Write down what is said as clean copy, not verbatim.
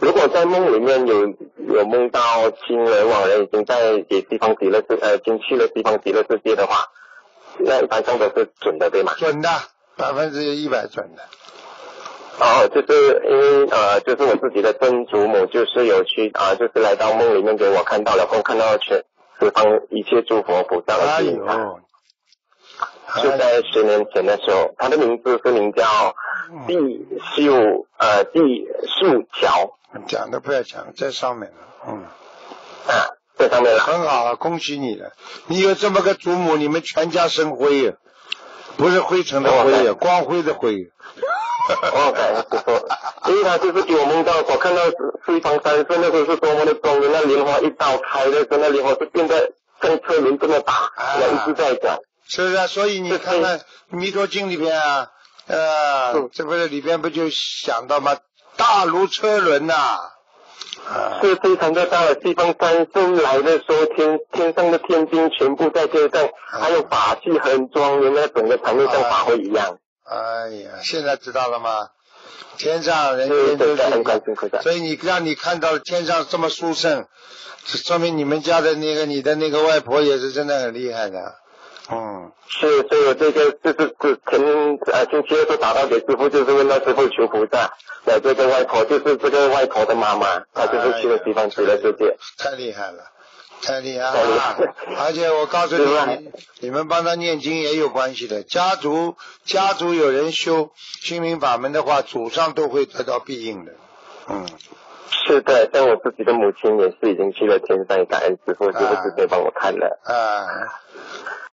如果在梦里面有梦到亲人亡人已经在西方极乐已经去了西方极乐世界的话，那一般上都是准的，对吗？ 准的，100%准的。 哦，就是因为就是我自己的曾祖母就是有去就是来到梦里面给我看到，然后看到十方一切诸佛菩萨的指引他。就在10年前的时候，他的名字是名叫地树桥。 讲都不要讲，在上面了。 在上面了。 很好啊，恭喜你了！你有这么个祖母，你们全家生辉呀，不是灰尘的灰呀，光辉的辉。 感谢师父，因为他就是给我梦到，我看到是一方山色，那时候是多么的庄严，那莲花一刀开的时候，那莲花是变得像车轮这么大，一直在讲。是啊，所以你看看《弥陀经》里边这不是里边不就想到吗？大如车轮呐。 是非常的大了，西方三圣来的时候，天上的天兵全部在天上，还有法器很庄严，那整个场面像法会一样。 哎呀，现在知道了吗？天上人间都是一样，所以让你看到天上这么殊胜，说明你们家的你的那个外婆也是真的很厉害的。 是，所以我这个就是星期二就打到给师父，就是问到师父求菩萨，这个外婆就是这个外婆的妈妈，她就是去了西方极乐世界。 太厉害了，太厉害了！而且我告诉你们帮他念经也有关系的。家族有人修心灵法门的话，祖上都会得到庇应的。 是的，像我自己的母亲也是已经去了天上，感恩师父，师父直接帮我看了。